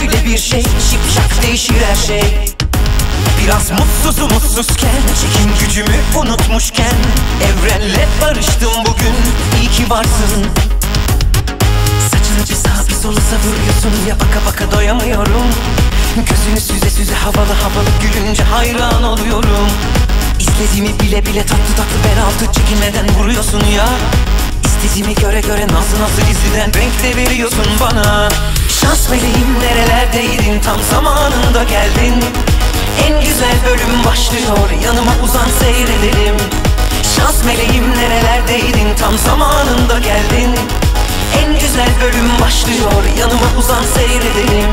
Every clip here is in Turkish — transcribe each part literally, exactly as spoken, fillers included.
böyle bir şey, şipşak değişir her şey. Biraz mutsuzum mutsuzken, çekim gücümü unutmuşken, evrenle barıştım bugün, iyi ki varsın. Saçını bir sağa bir sola savuruyorsun ya, baka baka doyamıyorum. Gözünü süze süze havalı havalı gülünce hayran oluyorum. İstediğimi bile bile tatlı tatlı bel altı çekinmeden vuruyorsun ya. İstediğimi göre göre nasıl nasıl izliden renk de veriyorsun bana. Şans meleğim nerelerdeydin, tam zamanında geldin. En güzel bölüm başlıyor, yanıma uzan seyredelim. Şans meleğim nerelerdeydin, tam zamanında geldin. En güzel bölüm başlıyor, yanıma uzan seyredelim.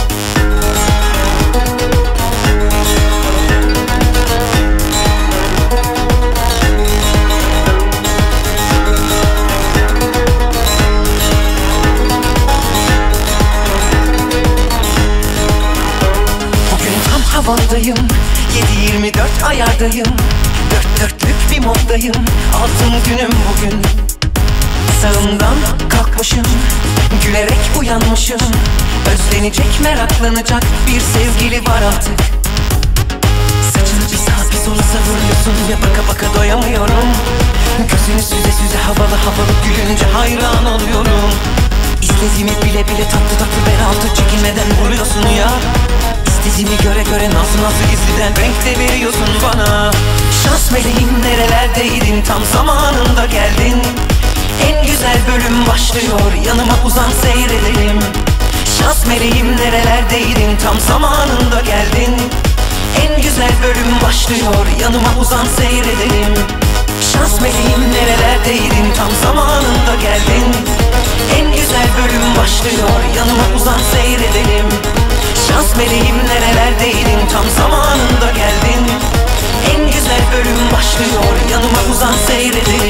Havadayım, yedi yirmi dört ayardayım. Dört dörtlük bir moddayım, altın günüm bugün. Sağımdan kalkmışım, gülerek uyanmışım. Özlenecek, meraklanacak bir sevgili var artık. Saçını bir sağa bir sola savuruyorsun ya, baka baka doyamıyorum. Gözünü süze süze havalı havalı gülünce hayran oluyorum. İstediğimi bile bile tatlı tatlı bel altı çekinmeden vuruyorsun ya. İstediğimi göre göre nasıl nasıl gizliden renk de veriyorsun bana. Şans meleğim nerelerdeydin, tam zamanında geldin. En güzel bölüm başlıyor, yanıma uzan seyredelim. Şans meleğim nerelerdeydin, tam zamanında geldin. En güzel bölüm başlıyor, yanıma uzan seyredelim. Şans meleğim nerelerdeydin, tam zamanında geldin. En güzel bölüm başlıyor, yanıma uzan seyredelim. Şans meleğim nerelerdeydin, tam zamanında geldin. En güzel bölüm başlıyor, yanıma uzan seyredelim.